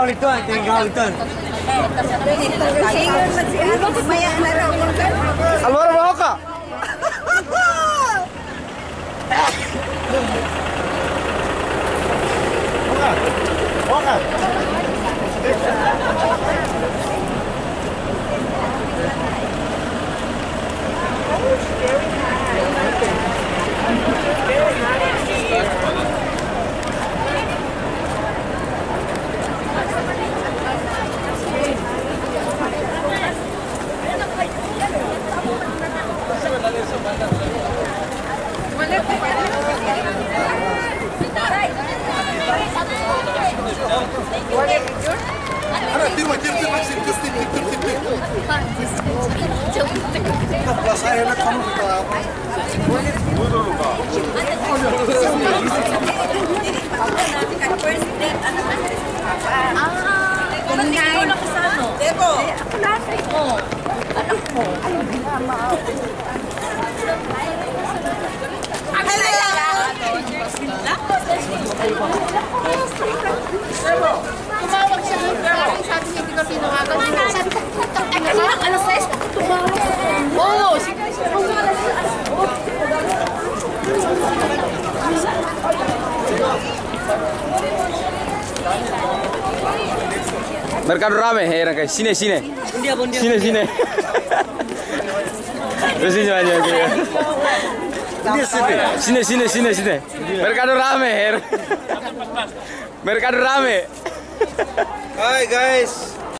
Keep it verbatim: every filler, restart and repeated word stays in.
ito, tinggal ito. Keluar bawa kak. Bawa, Tumawag siya ng girl. Sabi niya, hindi ka tinawagan. Sabi ko, kanina, alas sais pa tumawag. Oo, sige. Mercado rame, heran guys. Sini, sini. Sini, sini. Terus sini aja. Sini, sini, sini, sini. Mercado rame, her. Mercado rame. Hai guys.